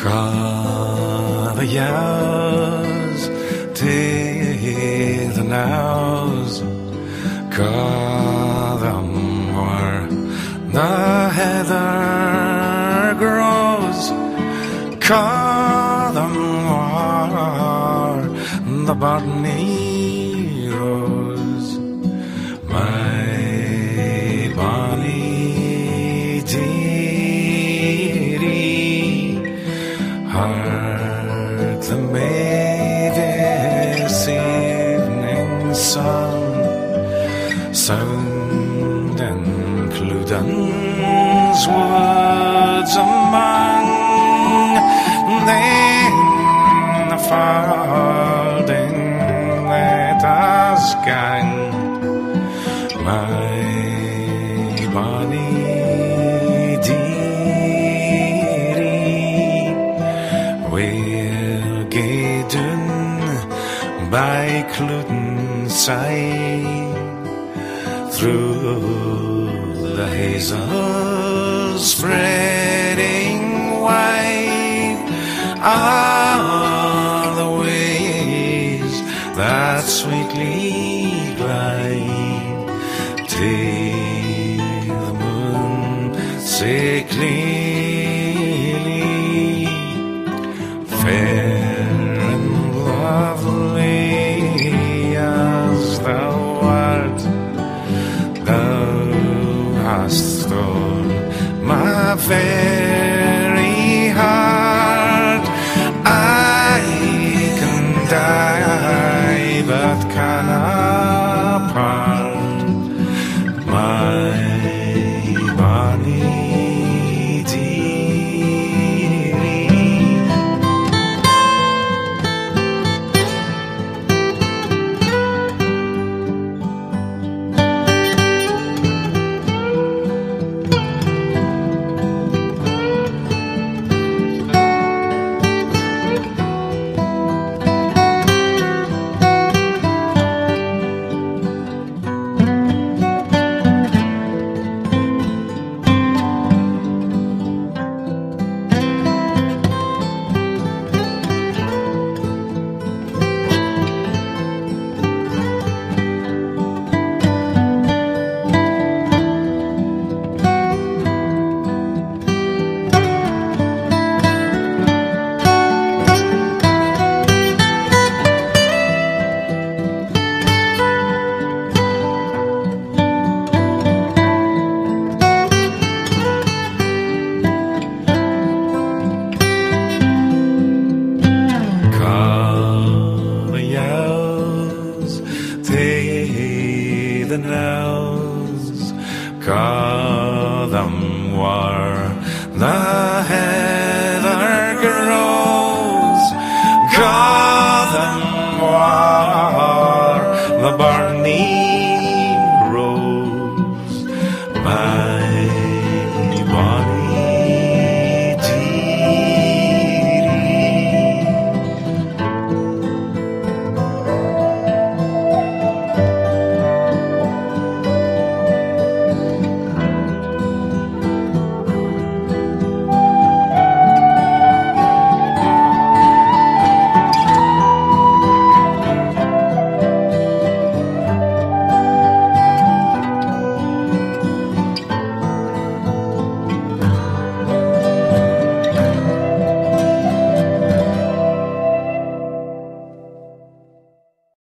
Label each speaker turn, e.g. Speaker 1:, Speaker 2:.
Speaker 1: Caballas till the nows, more the heather grows, more the Barney rose. My bonny dearie, hark the May this evening sun sound in Cluden's woods among the falding let us gang. My bonny dearie, we'll gae doon by Cluden's side, through the hazels spreading wide.